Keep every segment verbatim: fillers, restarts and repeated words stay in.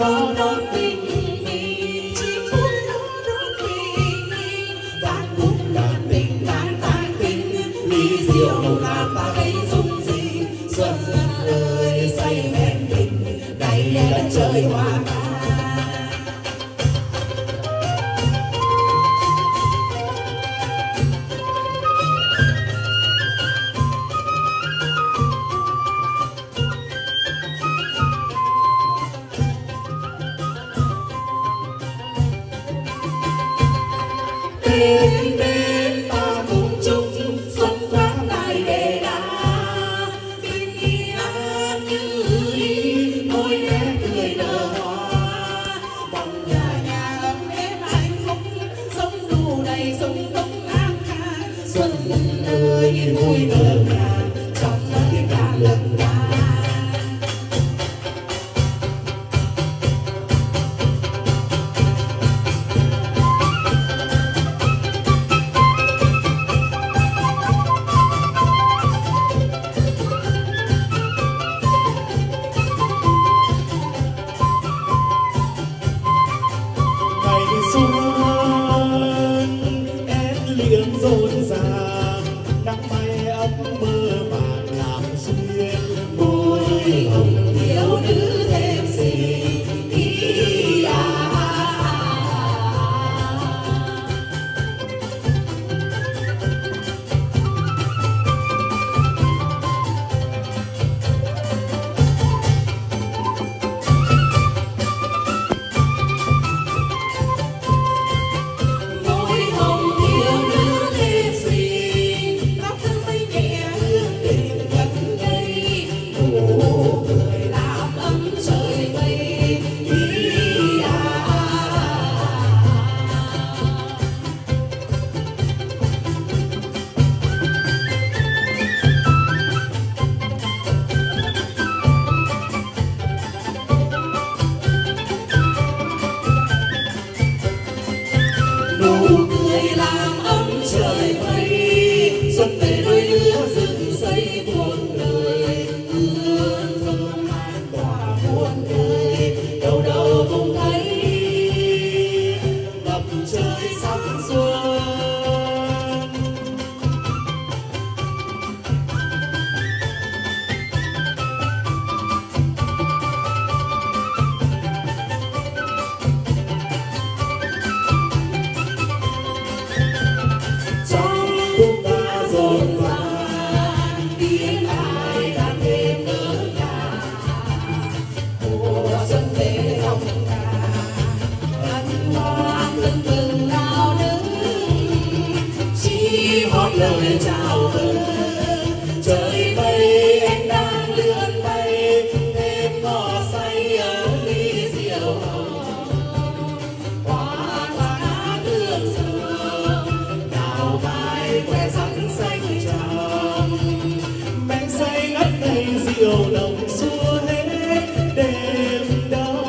đó đón bình minh, chim vui đó đón bình minh, đàn khúc đàn tình đàn tán tình, ly rượu làm ta thấy rung rinh. Xuân ơi say men tình, đây là đất trời hoa ca. Bên bên ta cùng chung xuân tháng đại đề đà, bình an như ý môi em cười nở hoa, mong nhà nhà ấm êm hạnh phúc, sống đủ đầy sung túc an khang. Xuân ơi vui ngỡ ngàng trong tiếng ca lần ca. Rộn ràng nắng bay ấm mơ màng làm xuyên môi hồng thiếu nữ thêm xinh ý à. Nụ cười làm ấm trời mây, xuân về đôi lứa rừng xây muôn đời, hương thơm lan tỏa muôn đời, đâu đâu cũng thấy ngập trời sắc xuân. Lời chào mừng trời mây anh đang lượn bay, thêm ngò say ở ly rượu hồng, hoa lá hương sương đào vai que rắn xanh tròn, men say ngất ngây rượu nồng xua hết đêm đông.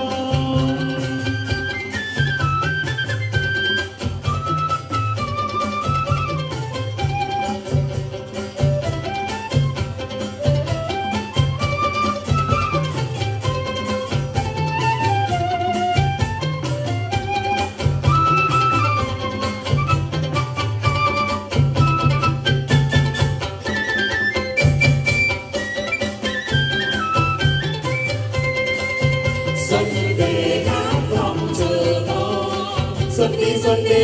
Xuân về khát vọng chờ con, xuân đi xuân đi